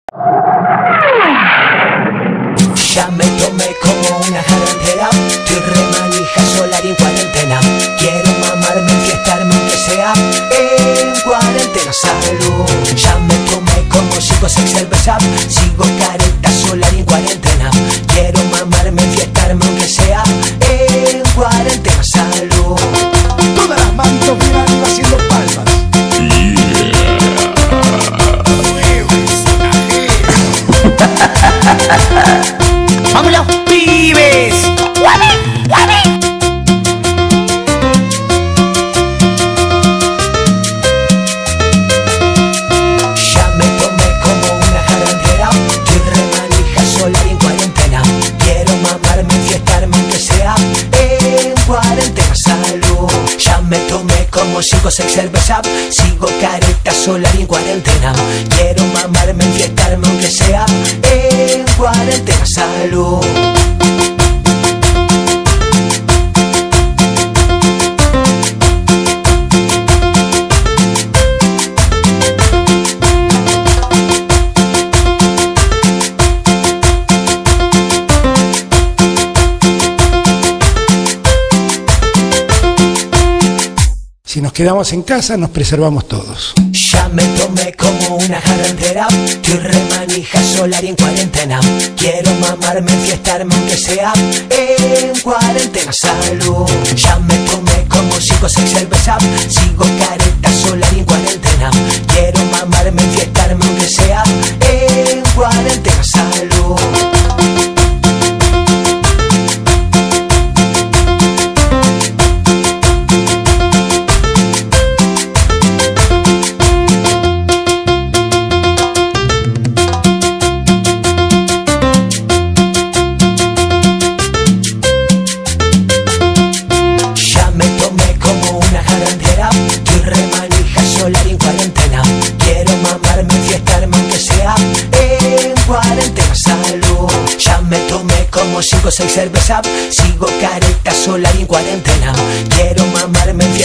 Ya me tomé como una jarantera, estoy remanija solar y en cuarentena. Quiero mamarme, enfiestarme aunque sea en cuarentena. Salud. Ya me tomé como 5 o 6 cervezas, sigo careta solar y en cuarentena. Quiero mamarme, enfiestarme aunque sea en cuarentena. Salud. Todas las manitos bien arriba haciendo palmas. ¡Vámonos, pibes! ¡Guame! ¡Guame! Ya me tomé como una jarantera, estoy remanija solar y en cuarentena. Quiero mamarme, enfiestarme aunque sea en cuarentena. Salud. Ya me tomé como 5 o 6 cervezas, sigo careta solar y en cuarentena. Quiero mamarme, enfiestarme aunque sea en cuarentena. Salud. Si nos quedamos en casa, nos preservamos todos. Ya me tomé como una jarantera, estoy remanija solar y en cuarentena. Quiero mamarme, enfiestarme aunque sea en cuarentena. Salud. Ya me tomé como 5 o 6 cervezas, sigo careta solar y en cuarentena. Quiero mamarme, enfiestarme aunque sea en cuarentena. Salud. Como 5 o 6 cervezas, sigo careta solar y en cuarentena. Quiero mamarme,